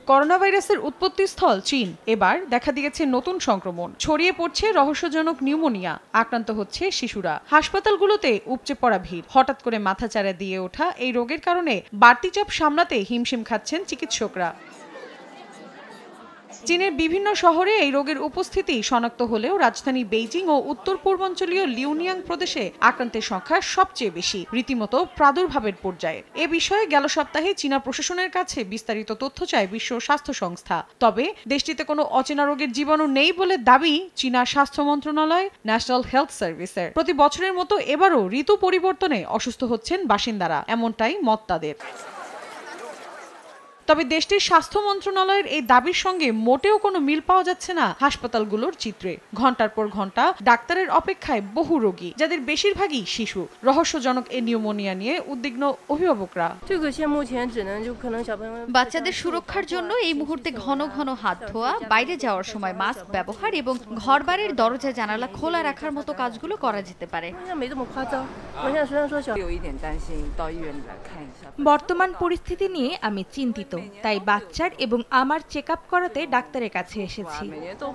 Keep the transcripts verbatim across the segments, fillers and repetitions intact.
Corona ভাইরাসের উৎপত্তিস্থল চীন, এবার দেখা দিয়েছে নতুন সংক্রমণ। ছড়িয়ে পড়ছে রহস্যজনক নিউমোনিয়া, আক্রান্ত হচ্ছে শিশুরা। হাসপাতালগুলোতে উপচে পড়া ভিড়, হঠাৎ করে মাথাচাড়া দিয়ে ওঠা এই রোগের কারণে বাড়তি চাপ সামলাতে হিমশিম খাচ্ছেন চিকিৎসকরা। চীনের বিভিন্ন শহরে এই রোগের উপস্থিতি শনাক্ত হলেও রাজধানী বেইজিং ও উত্তর পূর্বাঞ্চলীয় লিউনিয়াং প্রদেশে আক্রান্তের সংখ্যা সবচেয়ে বেশি, রীতিমতো প্রাদুর্ভাবের পর্যায়ে। এ বিষয়ে গেল সপ্তাহে চীনা প্রশাসনের কাছে বিস্তারিত তথ্য চায় বিশ্ব স্বাস্থ্য সংস্থা। তবে দেশটিতে কোনো অচেনা রোগের জীবাণু নেই বলে দাবি চীনা স্বাস্থ্য মন্ত্রণালয়, ন্যাশনাল হেলথ সার্ভিসের। প্রতি বছরের মতো এবারও ঋতু পরিবর্তনে অসুস্থ হচ্ছেন বাসিন্দারা, এমনটাই মত তাদের। তবে দেশটির স্বাস্থ্য মন্ত্রণালয়ের এই দাবির সঙ্গে মোটেও কোনো মিল পাওয়া যাচ্ছে না হাসপাতালগুলোর চিত্রে। ঘন্টার পর ঘন্টা ডাক্তারের অপেক্ষায় বহু রোগী, যাদের বেশিরভাগই শিশু। রহস্যজনক এই নিউমোনিয়া নিয়ে উদ্বিগ্ন অভিভাবকরা। বাচ্চাদের সুরক্ষার জন্য এই মুহূর্তে ঘন ঘন হাত ধোয়া, বাইরে যাওয়ার সময় মাস্ক ব্যবহার এবং ঘরবাড়ির দরজা জানালা খোলা রাখার মতো কাজগুলো করা যেতে পারে। বর্তমান পরিস্থিতি নিয়ে আমি চিন্তিত, তাই বাচ্চার এবং আমার চেকআপ করাতে ডাক্তারের কাছে এসেছি।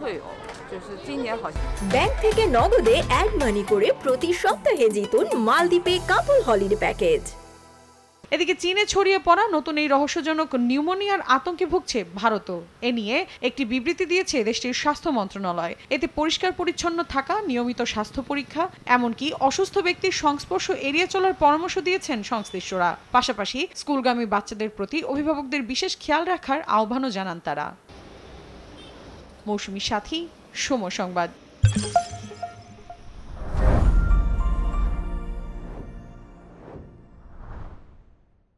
ব্যাংক থেকে নগদে অ্যাড মানি করে প্রতি সপ্তাহে জিতুন মালদ্বীপে কাপল হলিডে প্যাকেজ। এদিকে চীনে ছড়িয়ে পড়া নতুন এই রহস্যজনক নিউমোনিয়ার আতঙ্কে ভুগছে ভারতও। এ নিয়ে একটি বিবৃতি দিয়েছে দেশটির স্বাস্থ্য মন্ত্রণালয়। এতে পরিষ্কার পরিচ্ছন্ন থাকা, নিয়মিত স্বাস্থ্য পরীক্ষা, এমনকি অসুস্থ ব্যক্তির সংস্পর্শ এড়িয়ে চলার পরামর্শ দিয়েছেন সংশ্লিষ্টরা। পাশাপাশি স্কুলগামী বাচ্চাদের প্রতি অভিভাবকদের বিশেষ খেয়াল রাখার আহ্বানও জানান তারা। মৌসুমী সাথী, সময় সংবাদ।